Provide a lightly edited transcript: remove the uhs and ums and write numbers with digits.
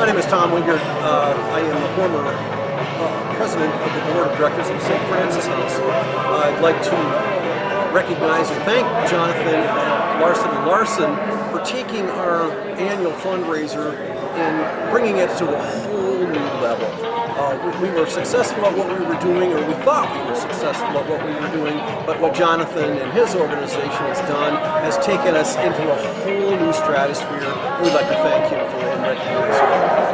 name is Tom Wingert. I am the former president of the board of directors of St. Francis House. I'd like to recognize and thank Jonathan at Larsen Larsen for taking our annual fundraiser and bringing it to a whole new level. We were successful at what we were doing, or we thought we were successful at what we were doing, but what Jonathan and his organization has done has taken us into a whole new stratosphere. We'd like to thank him for that and recognize him.